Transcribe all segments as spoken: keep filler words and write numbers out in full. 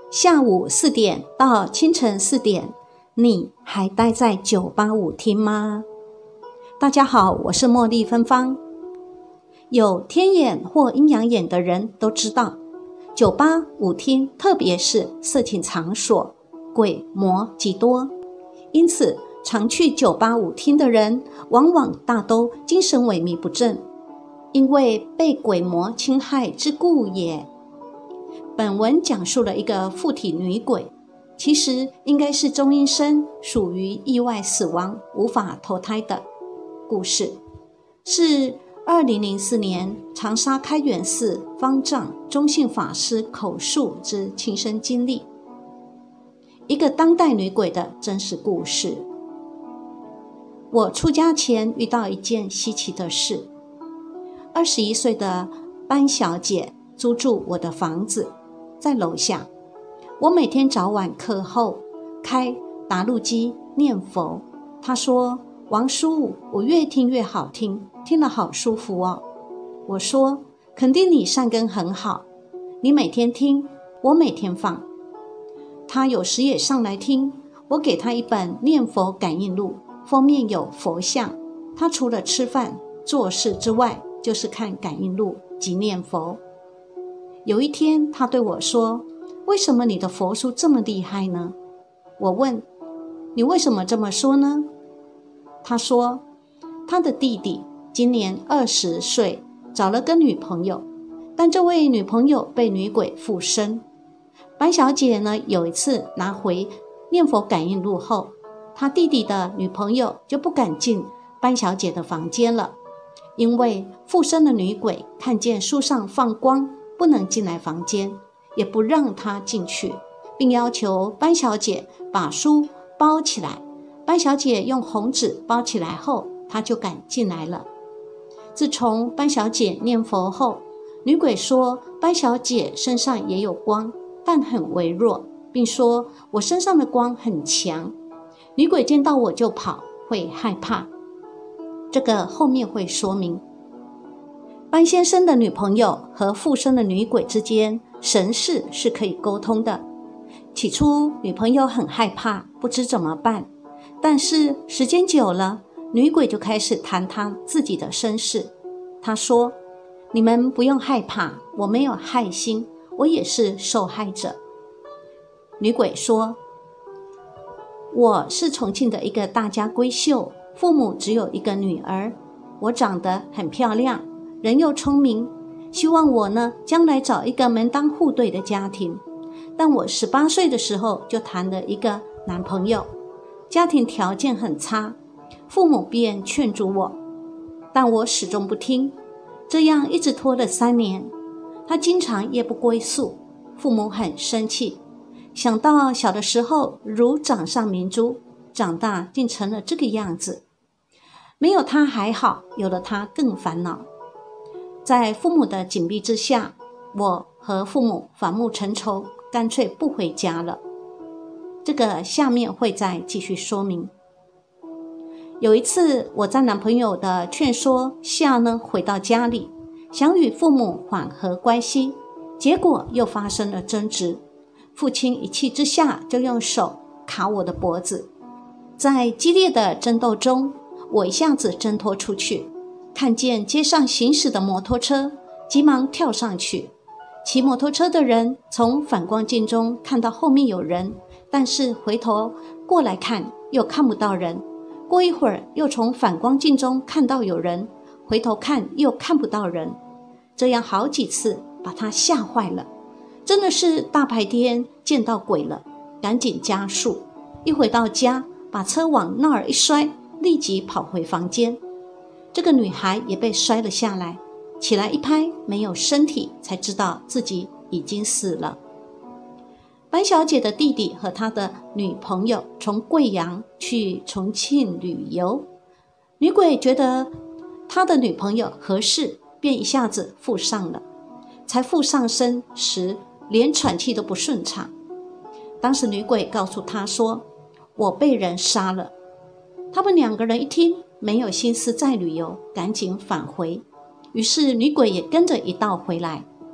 下午四点到清晨四点，你还待在九八五厅吗？大家好，我是茉莉芬芳。有天眼或阴阳眼的人都知道，九八五厅特别是色情场所，鬼魔极多，因此常去九八五厅的人往往大都精神萎靡不振，因为被鬼魔侵害之故也。本文讲述了一个附体女鬼，其实应该是中阴身，属于意外死亡无法投胎的故事，是二零零四年长沙开元寺方丈中信法师口述之亲身经历，一个当代女鬼的真实故事。我出家前遇到一件稀奇的事，二十一岁的班小姐租住我的房子，在楼下。我每天早晚课后开打录机念佛，她说：王叔，我越听越好听，听了好舒服哦。我说：肯定你善根很好，你每天听，我每天放。她有时也上来听，我给她一本念佛感应录，封面有佛像。她除了吃饭做事之外，就是看感应录及念佛。有一天她对我说：为什么你的佛书这么厉害呢？我问：你为什么这么说呢？她说，她的弟弟今年二十岁，找了个女朋友，但这位女朋友被女鬼附身。班小姐呢，有一次拿回念佛感应录后，她弟弟的女朋友就不敢进班小姐的房间了，因为附身的女鬼看见书上放光，不能进来房间，也不让她进去，并要求班小姐把书包起来。班小姐用红纸包起来后，她就敢进来了。自从班小姐念佛后，女鬼说班小姐身上也有光，但很微弱，并说我身上的光很强，女鬼见到我就跑，会害怕。这个后面会说明。班先生的女朋友和附身的女鬼之间神识是可以沟通的。起初女朋友很害怕，不知怎么办，但是时间久了，女鬼就开始谈她自己的身世。她说：你们不用害怕，我没有害心，我也是受害者。女鬼说：我是重庆的一个大家闺秀，父母只有一个女儿，我长得很漂亮，人又聪明，希望我呢将来找一个门当户对的家庭。但我十八岁的时候就谈了一个男朋友，家庭条件很差，父母便劝阻我，但我始终不听，这样一直拖了三年。他经常夜不归宿，父母很生气，想到小的时候如掌上明珠，长大竟成了这个样子。没有他还好，有了他更烦恼。在父母的紧逼之下，我和父母反目成仇，干脆不回家了。这个下面会再继续说明。有一次我在男朋友的劝说下呢，回到家里，想与父母缓和关系，结果又发生了争执。父亲一气之下就用手卡我的脖子，在激烈的争斗中，我一下子挣脱出去，看见街上行驶的摩托车，急忙跳上去。骑摩托车的人从反光镜中看到后面有人，但是回头过来看又看不到人，过一会儿又从反光镜中看到有人，回头看又看不到人，这样好几次把他吓坏了，真的是大白天见到鬼了，赶紧加速，一回到家把车往那儿一摔，立即跑回房间。这个女孩也被摔了下来，起来一拍没有身体，才知道自己已经死了。班小姐的弟弟和他的女朋友从贵阳去重庆旅游，女鬼觉得他的女朋友合适，便一下子附上了，才附上身时连喘气都不顺畅。当时女鬼告诉他说：我被人杀了。他们两个人一听没有心思再旅游，赶紧返回，于是女鬼也跟着一道回来。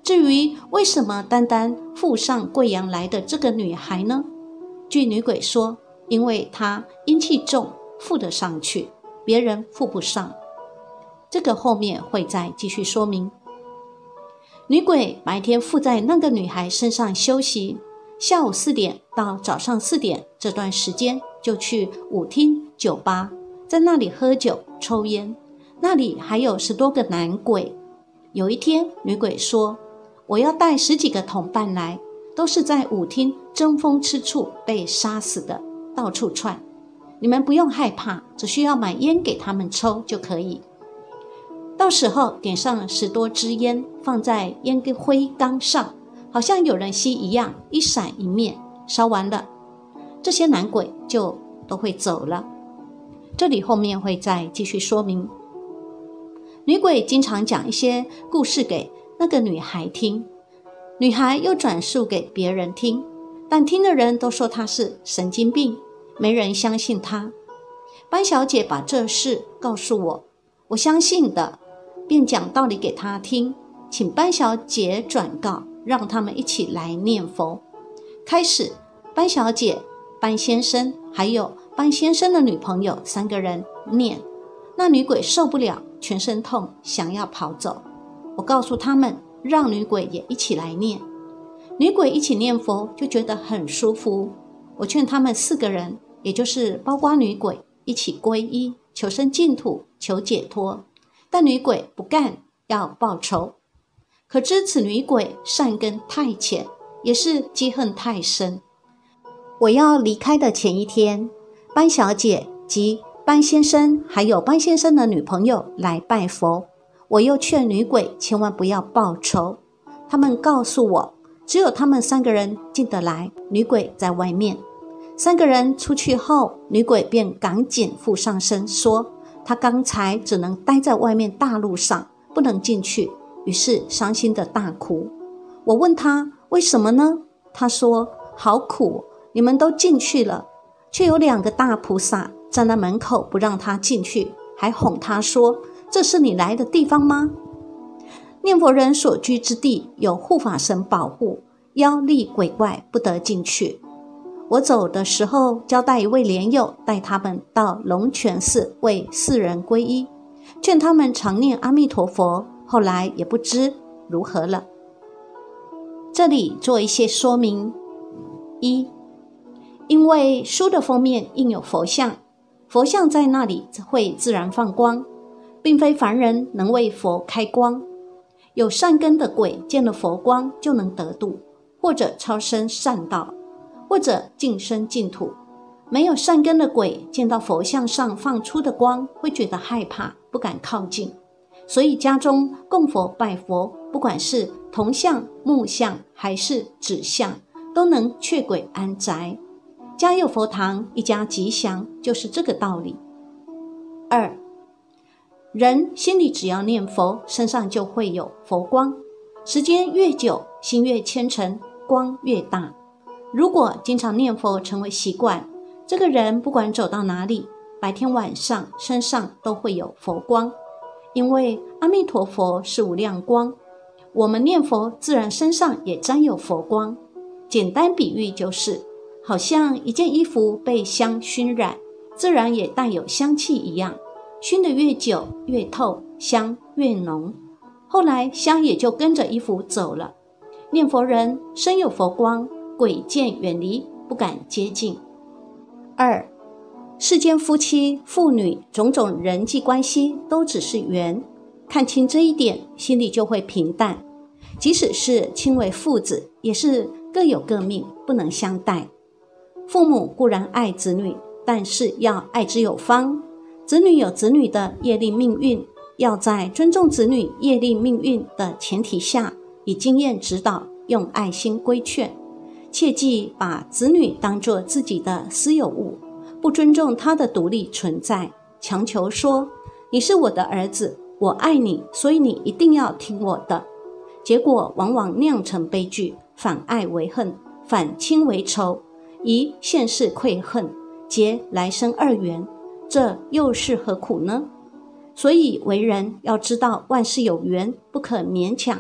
至于为什么单单附上贵阳来的这个女孩呢？据女鬼说，因为她阴气重，附得上去，别人附不上。这个后面会再继续说明。女鬼白天附在那个女孩身上休息，下午四点到早上四点这段时间就去舞厅、酒吧，在那里喝酒、抽烟。那里还有十多个男鬼。有一天，女鬼说：“我要带十几个同伴来，都是在舞厅争风吃醋被杀死的，到处窜。你们不用害怕，只需要买烟给他们抽就可以。到时候点上十多支烟，放在烟灰缸上，好像有人吸一样，一闪一灭，烧完了，这些男鬼就都会走了。”这里后面会再继续说明。女鬼经常讲一些故事给那个女孩听，女孩又转述给别人听，但听的人都说她是神经病，没人相信她。班小姐把这事告诉我，我相信的，便讲道理给她听，请班小姐转告，让他们一起来念佛。开始，班小姐、班先生还有班先生的女朋友三个人念，那女鬼受不了，全身痛，想要跑走。我告诉他们，让女鬼也一起来念。女鬼一起念佛，就觉得很舒服。我劝他们四个人，也就是包括女鬼，一起皈依，求生净土，求解脱。但女鬼不干，要报仇。可知此女鬼善根太浅，也是积恨太深。我要离开的前一天，班小姐及班先生还有班先生的女朋友来拜佛，我又劝女鬼千万不要报仇。他们告诉我，只有他们三个人进得来，女鬼在外面。三个人出去后，女鬼便赶紧附上身，说她刚才只能待在外面大路上，不能进去，于是伤心的大哭。我问她为什么呢？她说好苦，你们都进去了，却有两个大菩萨站在门口不让她进去，还哄她说，这是你来的地方吗？念佛人所居之地有护法神保护，妖力鬼怪不得进去。我走的时候交代一位莲友带他们到龙泉寺为四人皈依，劝他们常念阿弥陀佛，后来也不知如何了。这里做一些说明。一，因为书的封面印有佛像，佛像在那里会自然放光，并非凡人能为佛开光。有善根的鬼见了佛光就能得度，或者超生善道，或者晋升净土。没有善根的鬼见到佛像上放出的光，会觉得害怕，不敢靠近。所以家中供佛拜佛，不管是铜像、木像还是纸像，都能却鬼安宅。家有佛堂，一家吉祥，就是这个道理。二，人心里只要念佛，身上就会有佛光，时间越久，心越虔诚，光越大。如果经常念佛成为习惯，这个人不管走到哪里，白天晚上身上都会有佛光。因为阿弥陀佛是无量光，我们念佛自然身上也沾有佛光。简单比喻就是，好像一件衣服被香熏染，自然也带有香气一样，熏得越久越透，香越浓，后来香也就跟着衣服走了。念佛人身有佛光，鬼见远离，不敢接近。二，世间夫妻、父女种种人际关系都只是缘，看清这一点，心里就会平淡。即使是亲为父子，也是各有各命，不能相待。父母固然爱子女，但是要爱之有方。子女有子女的业力命运，要在尊重子女业力命运的前提下，以经验指导，用爱心规劝。切忌把子女当作自己的私有物，不尊重他的独立存在，强求说你是我的儿子，我爱你，所以你一定要听我的。结果往往酿成悲剧，反爱为恨，反亲为仇，以现世愧恨，结来生二缘，这又是何苦呢？所以为人要知道万事有缘，不可勉强，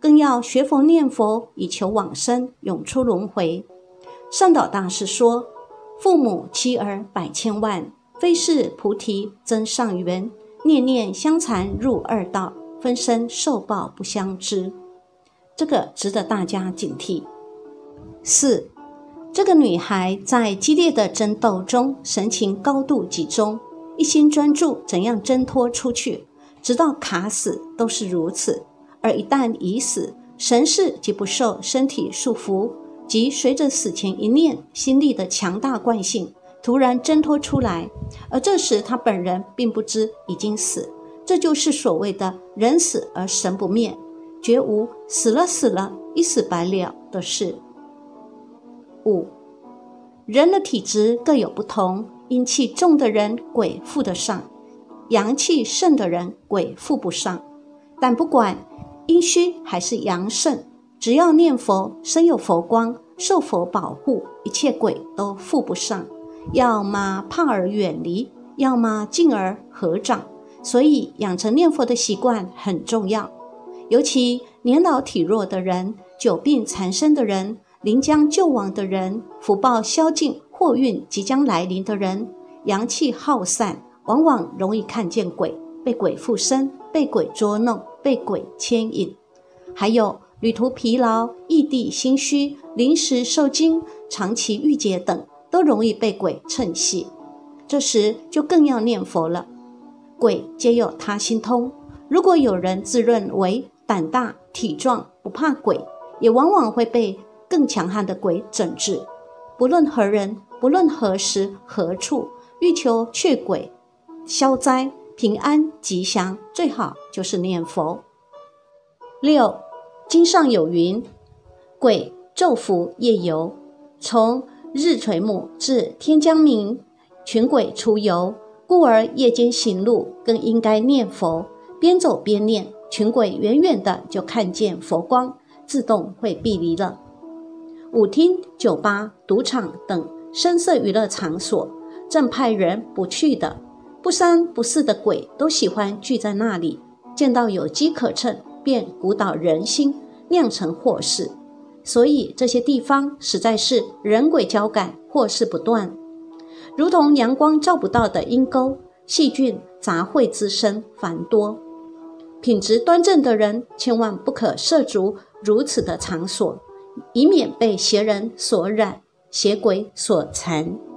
更要学佛念佛，以求往生，永出轮回。善导大师说，父母妻儿百千万，非是菩提增上缘，念念相残入二道，分身受报不相知。这个值得大家警惕。四，这个女孩在激烈的争斗中神情高度集中，一心专注怎样挣脱出去，直到卡死都是如此。而一旦已死，神识即不受身体束缚，即随着死前一念心力的强大惯性突然挣脱出来，而这时他本人并不知已经死。这就是所谓的人死而神不灭，绝无死了死了一死百了的事。五，人的体质各有不同，阴气重的人鬼附得上，阳气盛的人鬼附不上。但不管阴虚还是阳盛，只要念佛，身有佛光，受佛保护，一切鬼都附不上。要么怕而远离，要么敬而合掌。所以养成念佛的习惯很重要，尤其年老体弱的人、久病缠身的人、临将就亡的人、福报消尽、祸运即将来临的人，阳气耗散，往往容易看见鬼，被鬼附身，被鬼捉弄，被鬼牵引。还有旅途疲劳、异地心虚、临时受惊、长期郁结等，都容易被鬼趁隙。这时就更要念佛了。鬼皆有他心通，如果有人自认为胆大体壮不怕鬼，也往往会被更强悍的鬼整治。不论何人，不论何时何处，欲求却鬼消灾平安吉祥，最好就是念佛。六，经上有云，鬼昼伏夜游，从日垂暮至天将明，群鬼出游，故而夜间行路更应该念佛，边走边念，群鬼远远的就看见佛光，自动会避离了。舞厅、酒吧、赌场等声色娱乐场所，正派人不去的，不三不四的鬼都喜欢聚在那里，见到有机可乘，便鼓捣人心，酿成祸事。所以这些地方实在是人鬼交感，祸事不断，如同阳光照不到的阴沟，细菌杂秽滋生繁多。品质端正的人千万不可涉足如此的场所，以免被邪人所染，邪鬼所缠。